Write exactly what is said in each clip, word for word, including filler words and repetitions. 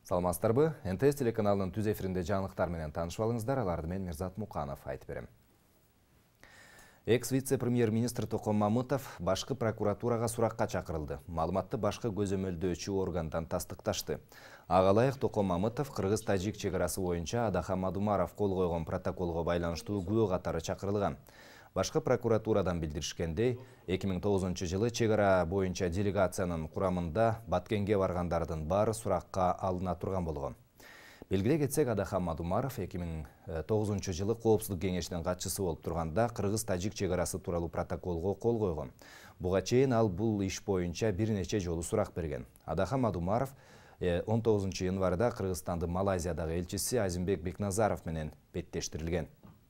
Саламатсыздарбы? эн тэ эс телеканалынын түз эфиринде жаңылыктар менен таанышып алыңыздар. Аларды мен Мирзат Муканов айтып берем. Экс-вице-премьер-министр Током Мамытов башкы прокуратурага суракка чакырылды. Маалыматты башкы көзөмөлдөөчү органдан тастыкташты. Ага ылайык Током Мамытов кыргыз-тажик чек арасы боюнча Адахан Мадумаров кол койгон протоколго байланыштуу күбө катары чакырылган. Башкы прокуратурадан билдиришкендей, эки миң тогузунчу жылы чек ара боюнча делегациянын курамында Баткенге баргандардын баары суракка алына турган болгон. Белгилей кетсек, Адахан Мадумаров эки миң тогузунчу жылы Коопсуздук кеңешинин катчысы болуп турганда кыргыз-тажик чек арасы тууралуу протоколго кол койгон. Буга чейин ал бул иш боюнча бир нече жолу сурак берген. Адахан Мадумаров он тогузунчу январда Кыргызстандын Малайзиядагы элчиси Азимбек Бекназаров менен беттештирилген.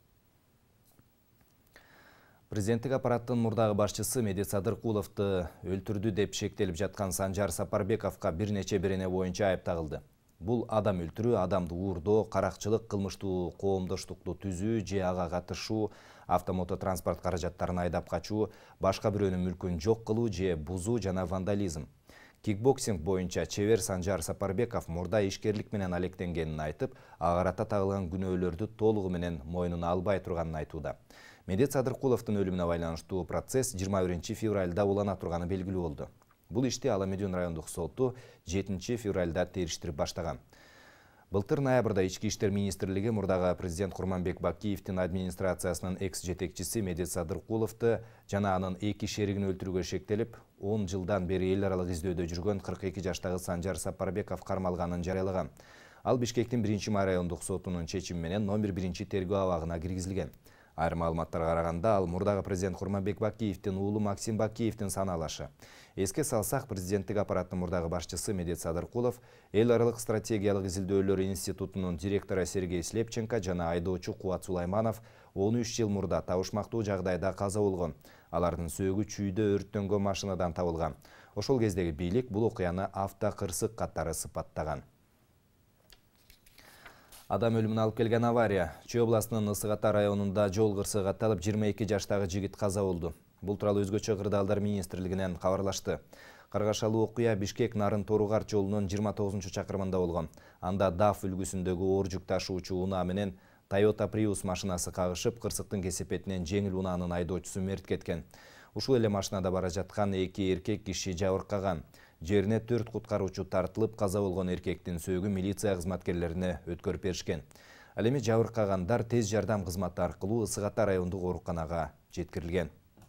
Президенттик аппараттын мурдагы башчысы Медет Садыркуловду өлтүрдү деп шектелип жаткан Санжар Сапарбековго бир нече берене боюнча айып тагылды. Бул адам өлтүрүү, адамды уурдоо, каракчылык, кылмыштуу коомдоштукту түзүү же ага катышуу, автомототранспорт каражаттарын айдап качуу, башка бирөөнүн мүлкүн жок кылуу же бузуу жана вандализм. Кикбоксинг боюнча чебер Санжар Сапарбеков мурда ишкерлик менен алектенгенин айтып, ага карата тагылган күнөөлөрдү толугу менен мойнуна албай турганын айтууда. Медет Садыркуловдун өлүмүнө байланыштуу процесс жыйырма биринчи февралда улана турганы белгилүү болду. Бул ишти Ала Медеон райондук соту жетинчи февралда териштирип баштаган. Былтыр ноябрда Ички иштер министрлиги мурдагы президент Курманбек Бакиевдин администрациясынын экс-жетекчиси Медет Садыркуловду жана анын эки шеригин өлтүрүүгө шектелип, он жылдан бери эл аралык издөөдө жүргөн кырк эки жаштагы Санжар Сапарбеков кармалганын жарыялаган. Ал Бишкектин биринчи май райондук сотунун чечими менен номер биринчи тергөө абагына киргизилген. Айрым маалыматтарга караганда, ал мурдагы президент Курманбек Бакиевдин уулу Максим Бакиевдин саналашы. Эске салсак, президенттик аппараттын мурдагы башчысы Медет Садыркулов эл аралык стратегиялык изилдөөлөр институтунун директору Сергей Слепченко жана айдоочу Кубат Сулайманов он үч жыл мурда табышмактуу жагдайда каза болгон. Алардын сөөгү чүйдө өрттөнгөн машинадан табылган. Ошол кездеги бийлик бул окуяны автокырсык катары сыпаттаган. Адам өлүмүнө алып келген авария. Чүй областынын Ысык Ата районунда жол кырсыгы катталып, жыйырма эки жаштагы жигит каза болду. Бул тууралуу өзгөчө кырдаалдар министрлигинен кабарлашты. Каргашалуу окуя Бишкек Нарын Торугарт жолунун жыйырма тогузунчу чакырымында болгон. Анда даф үлгүсүндөгү оор жүк ташуучу унаа менен Toyota Prius машинасы кагышып, кырсыктын кесепетинен жеңил унаанын айдоочусу мерт кеткен. Ушул эле машинада бара жаткан эки эркек киши жабыркаган. Жерине төрт куткаруучу тартылып, каза болгон эркектин сөөгү милиция кызматкерлерине өткөрүп беришкен. Ал эми жабыркагандар тез жардам кызматы аркылуу Ысык Ата райондук ооруканага жеткирилген.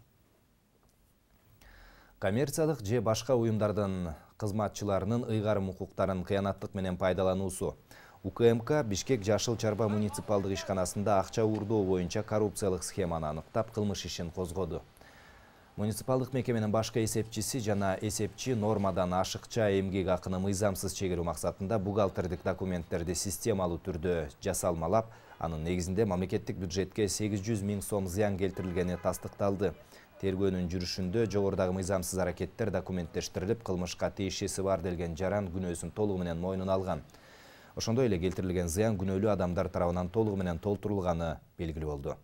Коммерциялык же башка уюмдардын кызматчыларынын ыйгарым укуктарын кыянаттык менен пайдалануусу. У К М К Бишкек Жашыл Чарба муниципалдык ишканасында акча уурдоо боюнча коррупциялык схеманы аныктап, кылмыш ишин козгоду. Муниципалдык мекеменин башкы эсепчиси жана эсепчи нормадан ашыкча эмгек акыны мыйзамсыз чегерүү максатында бухгалтердик документтерди системалуу түрдө жасалмалап, анын негизинде мамлекеттик бюджетке сегиз жүз миң сом зыян келтирилгени тастыкталды. Тергөөнүн жүрүшүндө жогорудагы мыйзамсыз аракеттер документтештирилип, кылмышка тиешеси бар делген жаран күнөөсүн толугу менен мойнуна алган. Ошондой эле келтирилген зыян күнөөлүү адамдар тарабынан толугу менен толтурулганы белгилүү болду.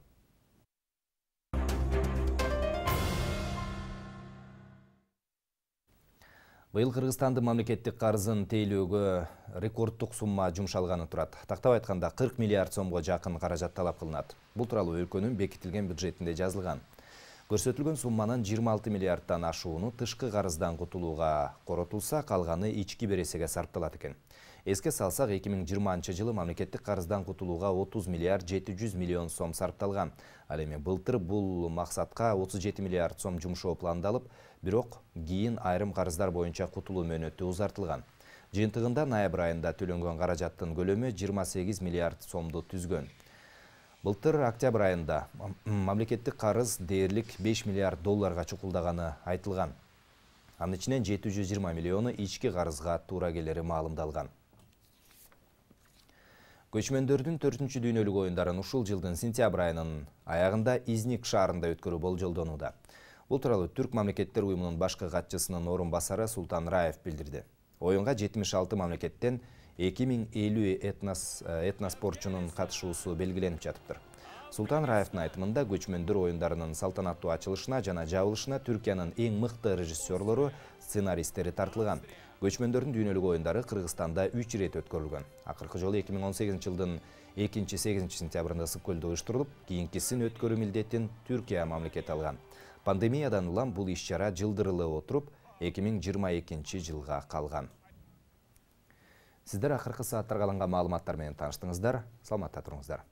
Быйыл Кыргызстандын мамлекеттик карызын тейлөөгө рекордтук сумма жумшалганы турат. Тактап айтканда кырк миллиард сомго жакын каражат талап кылынат. Бул тууралуу өлкөнүн бекитилген бюджетинде жазылган. Көрсөтүлгөн сумманын жыйырма алты миллиардтан ашууну тышкы карыздан кутулууга коротулса, калганы ички бересеге сарпталат экен. Эске салсак, эки миң жыйырманчы жылы мамлекеттик карыздан кутулууга отуз миллиард жети жүз миллион сом сарпталган. Ал эми былтыр бул максатка отуз жети миллиард сом жумшоо пландалып, бирок кийин айрым карыздар боюнча кутулуу мөөнөтү узартылган. Жыйынтыгында ноябрь айында төлөнгөн каражаттын көлөмү жыйырма сегиз миллиард сомду түзгөн. Былтыр октябрь айында мамлекеттик карыз дээрлик беш миллиард долларга чукулдаганы айтылган. Анын ичинен жети жүз жыйырма миллиону ички карызга туура келери маалымдалган. Көчмөндөрдүн төртүнчү дүйнөлүк оюндарын ушул жылдын сентябрь айынын аягында Изник шаарында өткөрүү болжолдонууда. Бул тууралуу Түрк мамлекеттер уюмунун башкы катчысынын орун басары Султан Раев билдирди. Оюнга жетимиш алты мамлекеттен эки миң элүү этнос этноспортчунун катышуусу белгиленип жатыптыр. Султан Раевдин айтымында көчмөндөр оюндарынын салтанаттуу ачылышына жана жабылышына Түркиянын эң мыкты режиссерлору, сценаристтери тартылган. Көчмөндөрдүн дүйнөлүк оюндары Кыргызстанда үч ирет өткөрүлгөн. Акыркы жолу эки миң он сегизинчи жылдын экинчи сегизинчи сентябрында ысык көлдө уюштурулуп, кийинкисин өткөрүү милдетин Түркия мамлекети алган. Пандемиядан улам бул иш-чара жылдырылып отуруп, эки миң жыйырма экинчи жылга калган. Сиздер акыркы сааттарга алынган маалыматтар менен тааныштыңыздар. Саламатта туруңуздар.